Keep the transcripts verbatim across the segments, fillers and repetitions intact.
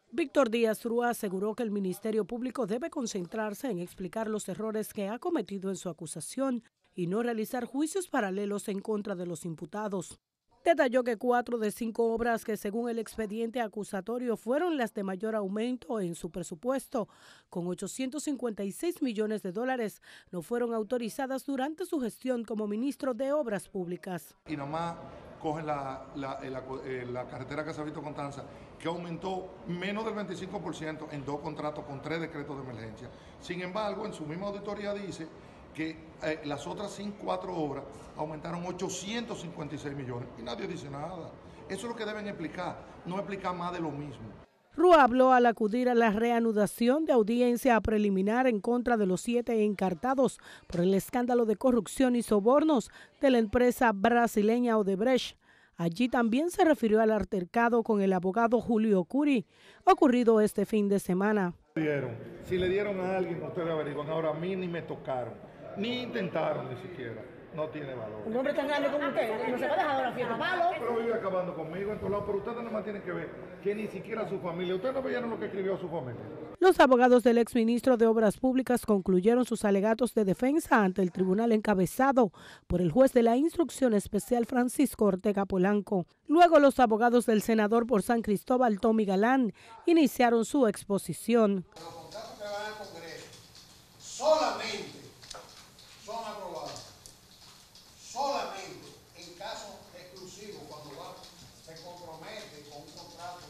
Víctor Díaz Rúa aseguró que el Ministerio Público debe concentrarse en explicar los errores que ha cometido en su acusación y no realizar juicios paralelos en contra de los imputados. Detalló que cuatro de cinco obras que según el expediente acusatorio fueron las de mayor aumento en su presupuesto, con ochocientos cincuenta y seis millones de dólares, no fueron autorizadas durante su gestión como ministro de Obras Públicas. Y nomás cogen la, la, la, la carretera Casavito-Constanza, que aumentó menos del veinticinco por ciento en dos contratos con tres decretos de emergencia. Sin embargo, en su misma auditoría dice que eh, las otras cinco, cuatro obras aumentaron ochocientos cincuenta y seis millones y nadie dice nada. Eso es lo que deben explicar, no explicar más de lo mismo. Rúa habló al acudir a la reanudación de audiencia preliminar en contra de los siete encartados por el escándalo de corrupción y sobornos de la empresa brasileña Odebrecht. Allí también se refirió al altercado con el abogado Julio Curi, ocurrido este fin de semana. Si le dieron a alguien, ustedes averiguan. Ahora a mí ni me tocaron, ni intentaron ni siquiera. No tiene valor. Un hombre tan grande como usted, no se va a dejar de la fiesta, palo. Pero vive acabando conmigo en todos lados, pero ustedes no más tienen que ver que ni siquiera su familia. Ustedes no veían lo que escribió su familia. Los abogados del exministro de Obras Públicas concluyeron sus alegatos de defensa ante el tribunal encabezado por el juez de la Instrucción Especial Francisco Ortega Polanco. Luego los abogados del senador por San Cristóbal, Tommy Galán, iniciaron su exposición. Los contratos que van al Congreso solamente son aprobados, solamente en casos exclusivos, cuando va, se compromete con un contrato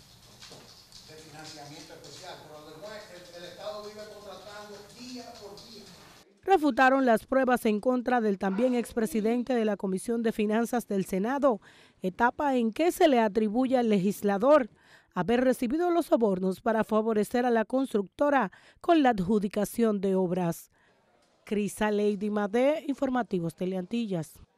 de financiamiento especial, pero después el, el Estado vive contratando día por día. Refutaron las pruebas en contra del también expresidente de la Comisión de Finanzas del Senado, etapa en que se le atribuye al legislador haber recibido los sobornos para favorecer a la constructora con la adjudicación de obras. Crisa Lady Madé, Informativos Teleantillas.